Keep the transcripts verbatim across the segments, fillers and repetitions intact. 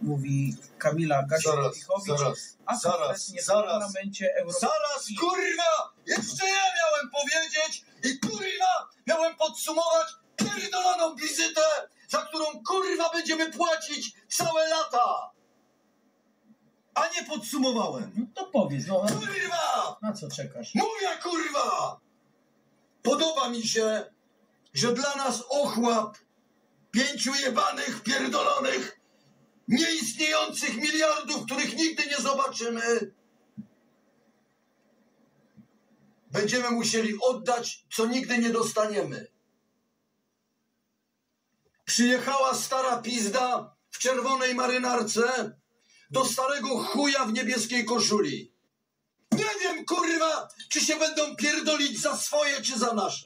mówi Kamila Gasiuk-Pihowicz, zaraz, a zaraz, konkretnie w zaraz, Parlamencie Europejskim. Zaraz, kurwa! Jeszcze ja miałem powiedzieć i kurwa miałem podsumować pierdoloną wizytę, za którą kurwa będziemy płacić całe lata! A nie podsumowałem. No to powiedz, no Kurwa! na co czekasz? Mówię, kurwa! Podoba mi się, że dla nas ochłap pięciu jebanych, pierdolonych, nieistniejących miliardów, których nigdy nie zobaczymy, będziemy musieli oddać, co nigdy nie dostaniemy. Przyjechała stara pizda w czerwonej marynarce do starego chuja w niebieskiej koszuli. Nie wiem, kurwa, czy się będą pierdolić za swoje, czy za nasze.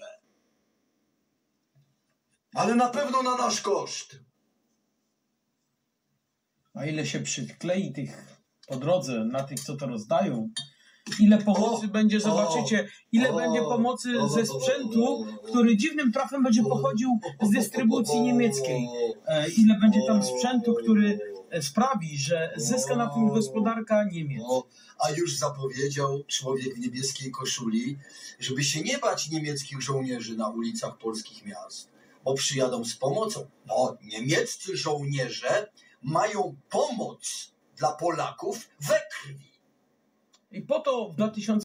Ale na pewno na nasz koszt. A ile się przyklei tych po drodze na tych, co to rozdają? Ile pomocy O, będzie, zobaczycie, ile o, będzie pomocy o, ze sprzętu, który dziwnym trafem będzie pochodził z dystrybucji niemieckiej. E, ile będzie tam sprzętu, który sprawi, że zyska na tym gospodarka Niemiec. A już zapowiedział człowiek w niebieskiej koszuli, żeby się nie bać niemieckich żołnierzy na ulicach polskich miast, bo przyjadą z pomocą. No, niemieccy żołnierze mają pomoc dla Polaków we krwi. I po to w dwa tysiące